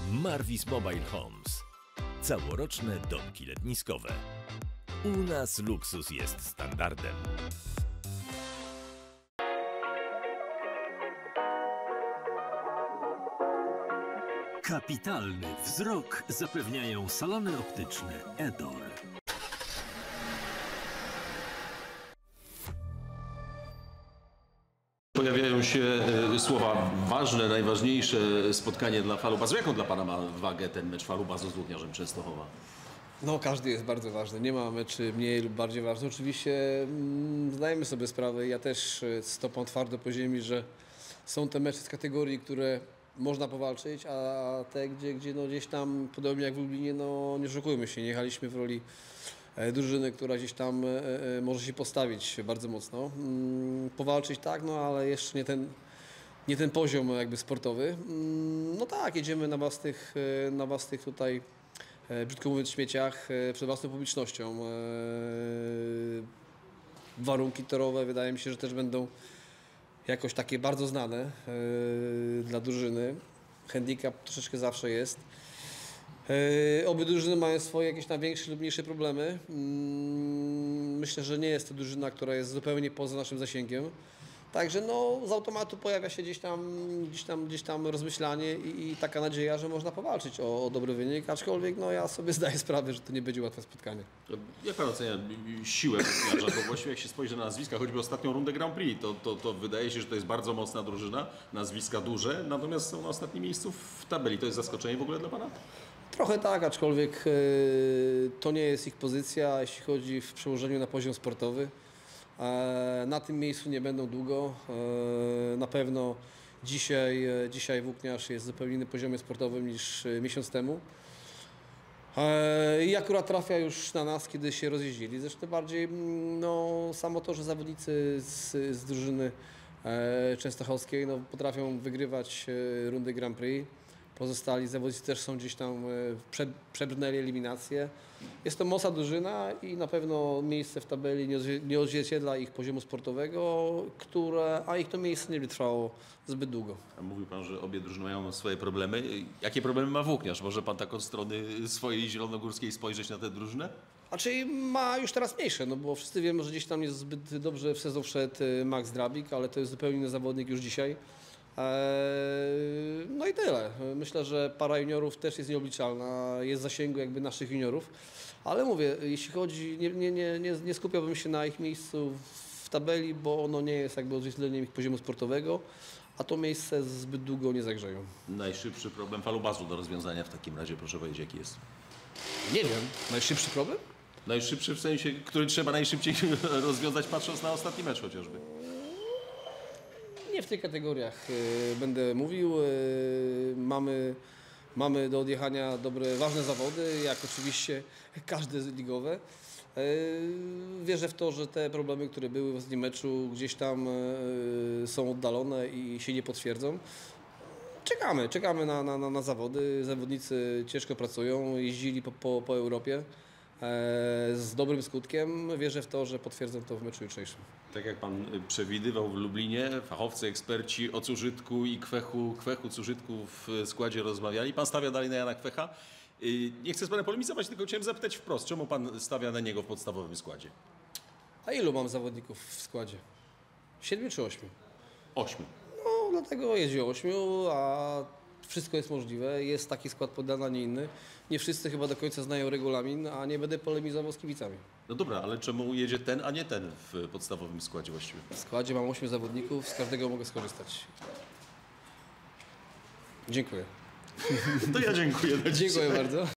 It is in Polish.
Marvis Mobile Homes. Całoroczne domki letniskowe. U nas luksus jest standardem. Kapitalny wzrok zapewniają salony optyczne Edor. Pojawiają się słowa ważne, najważniejsze spotkanie dla Falubazu. Jaką dla Pana ma wagę ten mecz Falubazu z Włókniarzem Częstochowa? No, każdy jest bardzo ważny. Nie ma meczy mniej lub bardziej ważnych. Oczywiście zdajemy sobie sprawę, ja też stopam twardo po ziemi, że są te mecze z kategorii, które można powalczyć, a te, gdzie no gdzieś tam, podobnie jak w Lublinie, no nie oszukujmy się, nie jechaliśmy w roli drużyny, która gdzieś tam może się postawić bardzo mocno. Powalczyć tak, no ale jeszcze nie ten poziom jakby sportowy. No tak, jedziemy na własnych tutaj, brzydko mówiąc, śmieciach, przed własną publicznością. Warunki torowe wydaje mi się, że też będą jakoś takie bardzo znane dla drużyny. Handicap troszeczkę zawsze jest. Obie drużyny mają swoje jakieś tam większe lub mniejsze problemy. Myślę, że nie jest to drużyna, która jest zupełnie poza naszym zasięgiem. Także no, z automatu pojawia się gdzieś tam rozmyślanie i taka nadzieja, że można powalczyć o dobry wynik, aczkolwiek no, ja sobie zdaję sprawę, że to nie będzie łatwe spotkanie. Jak Pan ocenia siłę Włókniarza? Bo właściwie jak się spojrzy na nazwiska, choćby ostatnią rundę Grand Prix, to wydaje się, że to jest bardzo mocna drużyna, nazwiska duże, natomiast są na ostatnim miejscu w tabeli. To jest zaskoczenie w ogóle dla Pana? Trochę tak, aczkolwiek to nie jest ich pozycja, jeśli chodzi w przełożeniu na poziom sportowy. Na tym miejscu nie będą długo. Na pewno dzisiaj Włókniarz jest w zupełnie innym poziomie sportowym niż miesiąc temu. I akurat trafia już na nas, kiedy się rozjeździli. Zresztą bardziej no, samo to, że zawodnicy z drużyny częstochowskiej no, potrafią wygrywać rundy Grand Prix. Pozostali zawodnicy też są gdzieś tam, przebrnęli eliminację. Jest to mocna drużyna i na pewno miejsce w tabeli nie odzwierciedla ich poziomu sportowego, a ich to miejsce nie trwało zbyt długo. A mówił Pan, że obie drużyny mają swoje problemy. Jakie problemy ma Włókniarz? Może Pan tak od strony swojej zielonogórskiej spojrzeć na tę drużynę? A czyli ma już teraz mniejsze, no bo wszyscy wiemy, że gdzieś tam jest zbyt dobrze w sezon wszedł Max Drabik, ale to jest zupełnie inny zawodnik już dzisiaj. No i tyle. Myślę, że para juniorów też jest nieobliczalna, jest w zasięgu jakby naszych juniorów, ale mówię, jeśli chodzi, nie skupiałbym się na ich miejscu w tabeli, bo ono nie jest jakby odzwierciedleniem ich poziomu sportowego, a to miejsce zbyt długo nie zagrzeją. Najszybszy problem Falubazu do rozwiązania w takim razie, proszę powiedzieć, jaki jest? Nie wiem. Najszybszy problem? Najszybszy w sensie, który trzeba najszybciej rozwiązać, patrząc na ostatni mecz chociażby. Nie w tych kategoriach będę mówił. Mamy do odjechania dobre, ważne zawody, jak oczywiście każde ligowe. Wierzę w to, że te problemy, które były w ostatnim meczu, gdzieś tam są oddalone i się nie potwierdzą. Czekamy na zawody. Zawodnicy ciężko pracują, jeździli po Europie z dobrym skutkiem. Wierzę w to, że potwierdzą to w meczu jutrzejszym. Tak jak Pan przewidywał w Lublinie, fachowcy, eksperci o Cużytku i Kwechu, Cużytku w składzie rozmawiali. Pan stawia dalej na Jana Kwecha. Nie chcę z Panem polemizować, tylko chciałem zapytać wprost, czemu Pan stawia na niego w podstawowym składzie? A ilu mam zawodników w składzie? 7 czy 8? 8. No, dlatego jeździ 8, a wszystko jest możliwe. Jest taki skład podany, a nie inny. Nie wszyscy chyba do końca znają regulamin, a nie będę polemizował z kibicami. No dobra, ale czemu jedzie ten, a nie ten w podstawowym składzie właściwie? W składzie mam 8 zawodników, z każdego mogę skorzystać. Dziękuję. To ja dziękuję. Dziękuję bardzo.